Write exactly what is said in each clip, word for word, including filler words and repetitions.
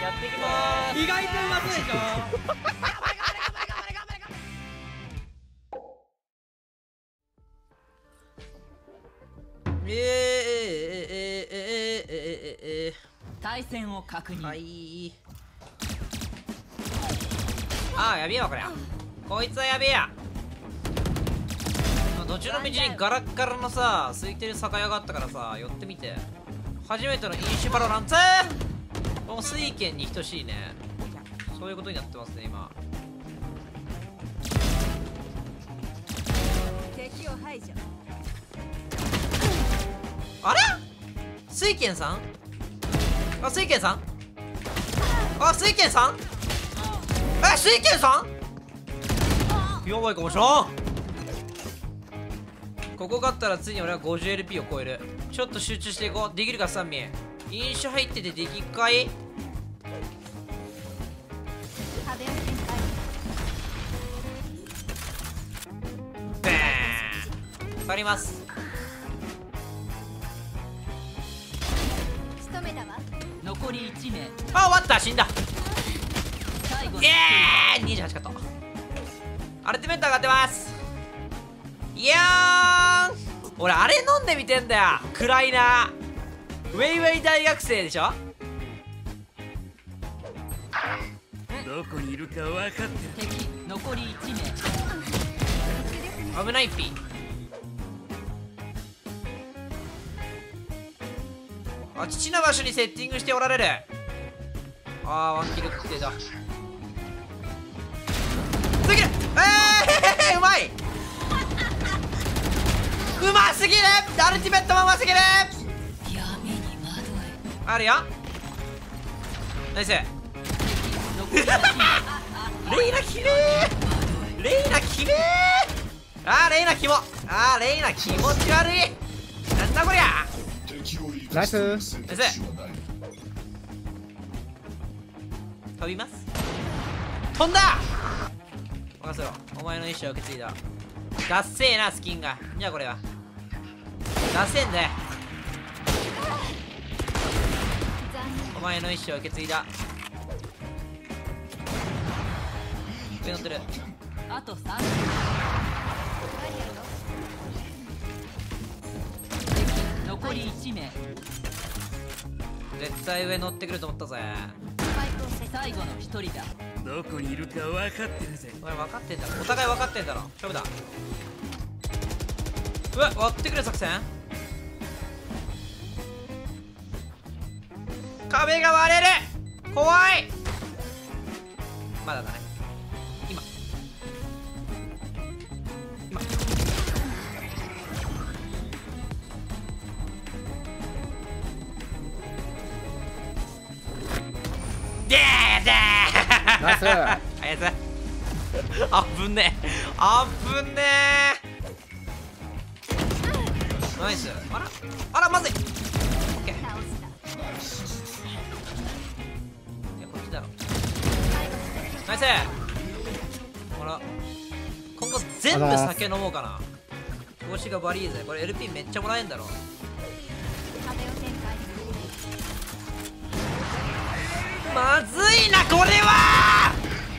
やっていきまーす。 意外とうまそうでしょ。 えーえーえーえーえーえーえ対戦を確認。 ーはいあーやべえわこりゃ。こいつはやべえや。どっちの道にガラッガラのさ空いてる酒屋があったからさ寄ってみて。初めての飲酒バロランツこの水拳に等しいね。そういうことになってますね今。 敵を排除。 あれ水拳さんあ水拳さんあ水拳さんえ水拳さんやばいかもしらん。ここ勝ったらついに俺は ごじゅうエルピー を超える。ちょっと集中していこう。できるかサンミン。飲酒入っててできっかい。ベーン去ります。 仕留めたわ。残りいち名。 あ終わった死んだ。 最後のイエーイにじゅうはちカット。アルティメット上がってます。いやーん俺あれ飲んでみてんだよ。暗いなウェイウェイ大学生でしょ。 どこにいるか分かってる。 敵残りいち名。 危ないっぴ。あ父の場所にセッティングしておられる。あーワンキル確定だ。すぎるえーうまいうますぎる。アルティメットもうますぎる。 闇に惑あるよナイス。レイナきれーレイナきれーあーレイナキモあーレイナ気持ち悪い。なんだこりゃ。 ナイスナイス飛びます。飛んだ任せろ。お前の意思を受け継いだ。ダッセーなスキンが。じゃあこれはダセんだよ。お前の意思を受け継いだ。上乗ってる。 あとさん名。残りいち名。 絶対上乗ってくると思ったぜ。 最後のひとりだ。 どこにいるか分かってるぜ。 お前分かってんだろ。お互い分かってんだろ。勝負だ。うわ割ってくる作戦。壁が割れる怖い。まだだね今今でーでーナイスあやつあぶねえあぶねえナイス。あらあらまずい。オッケー。いやこっちだろ。ナイス。ほら今後全部酒飲もうかな。調子がバリーゼ。これ エルピー めっちゃもらえんだろ。まずいなこれは。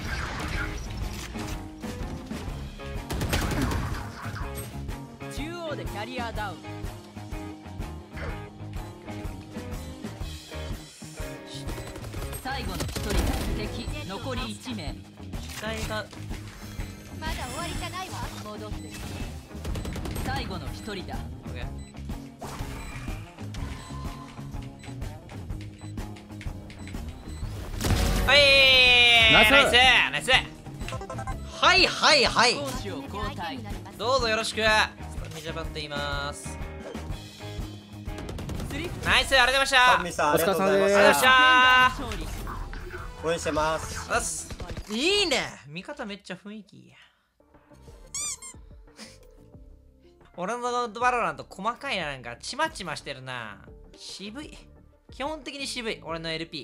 中央でキャリアダウン。最後のひとりだ。敵残りいち名。 機体がまだ終わりじゃないわ。戻って。最後のひとりだ。 オッケー。はいナイスナイスナイス。はいはいはい攻守を交代。 どうぞよろしく。ミジャパっていますナイスありがとうございました。 サンミさんありがとうございまお疲れ様すありがとうございました。 勝利。 応援してます。 あっすいいね味方めっちゃ雰囲気いいや。俺のバロラント細かいな。なんかチマチマしてるな。渋い基本的に渋い俺の エルピ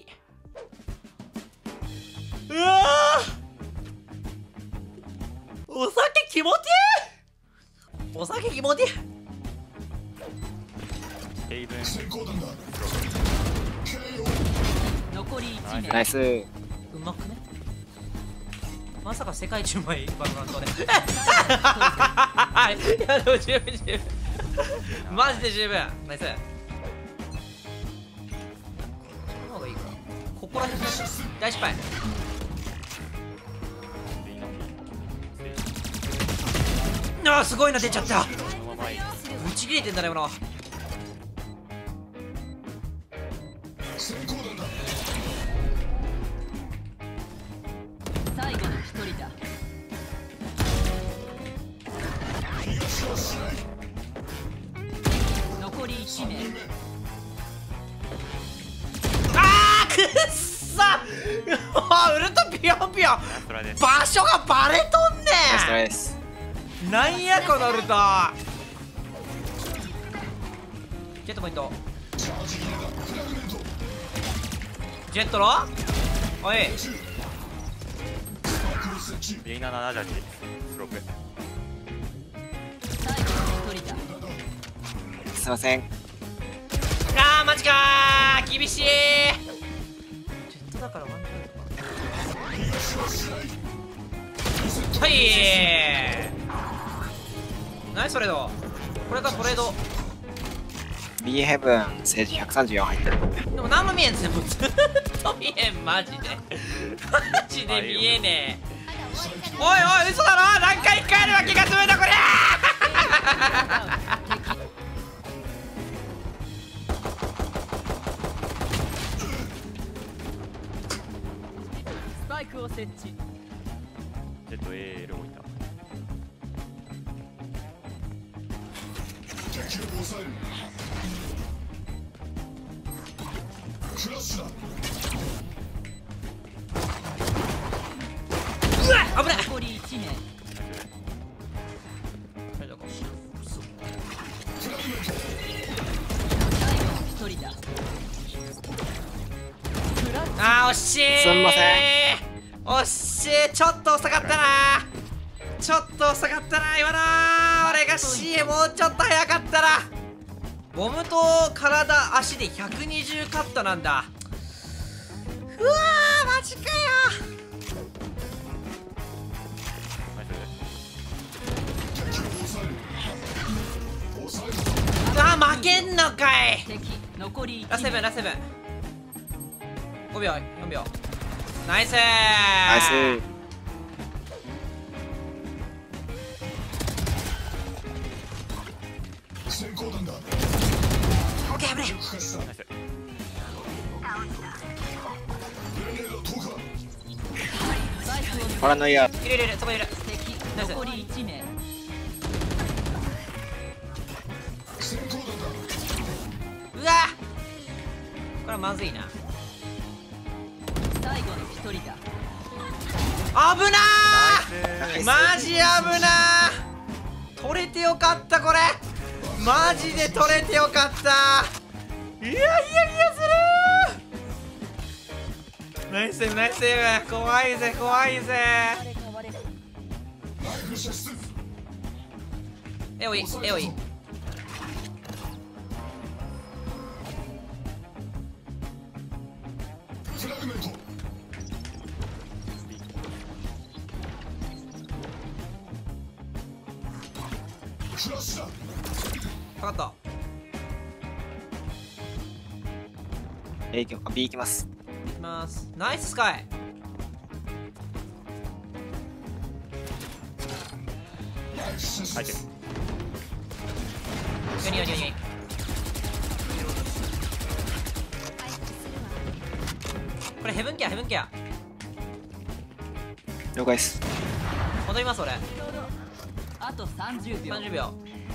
ー。うわーお酒気持ちいい。お酒気持ちいい。 残りいち名。 名。 ナイス。 うまくね。まさか世界一うまいバロラントで。いやでも十分十分。マジで十分。ナイス。この方がいいか。ここら辺大失敗。あーすごいの出ちゃった。ぶち切れてんだね、今の。 最後の一人だ。残り一名。 あーくっさウルトピヨンピヨン場所がバレとんねナイストライです。 ん。なんやこのウルト。ジェットポイント。ジェットロおいレイナななじゅうはちスロープ。 最後の一人だ。 すいません。 あーマジかー厳しい。ジェットだからワンチャンはいナイストレード。これがトレード。 B ヘブン政治ひゃくさんじゅうよん入ってる。 でも何も見えんぜもうずっと見えんマジでマジで見えねえ。おいおい嘘だろ。何回帰るわ気が済むんだこりゃスパイクを設置。 ジェット エーエル 置いた。 うわ危ない。 残り一名。最後の一人だ。 あー惜しい。 すんませ惜しい。ちょっと遅かったな。ちょっと遅かったな今の。俺が シー もうちょっと早かったな。ボムと体足でひゃくにじゅうカットなんだ。うわーマジかよ。うわー負けんのかい。 敵残り一ラスセブン名。 ラスセブンごびょうよんびょうナイスー。 ナイス。 オッケー危ねパラノイア。 え。いるいるいるそこいる。 敵ナイス残り一名。 うわこれはまずいな。 最後の一人だ。 危なーマジ危なー。取れてよかったこれ。マジで取れてよかった。いやいやいやするー。ナイスセーブナイスセーブ。怖いぜ怖いぜ。えおいえおいかかった。 A 行き B 行きます。 いきます。ナイススカイ。 入ってる。 よによによに。これヘブンケアヘブンケア。 了解です。 戻ります俺。 あとさんじゅうびょう。 さんじゅうびょう。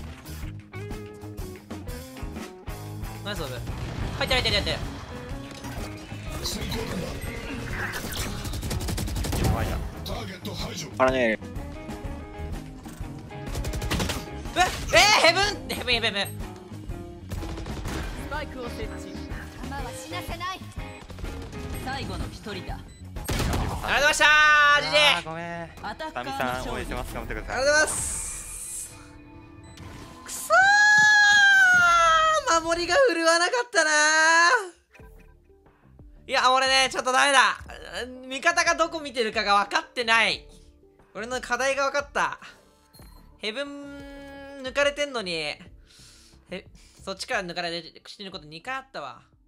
ナイスオブ。入ってる入ってる入ってる。 パラノイアル。 ええー、ヘブンヘブンヘブンヘブン。 スパイクを設置。 弾は死なせない。 最後の一人だ。 ありがとうございましたー。ジジイ。 あーごめん。 アタッカタミーの勝利さん応援して。ます。頑張ってください。 ありがとうございます。くそー守りが振るわなかったなー。 いや、俺ね、ちょっとダメだ。味方がどこ見てるかが分かってない。俺の課題が分かった。ヘブン抜かれてんのに、へそっちから抜かれて死ぬことにかいあったわ。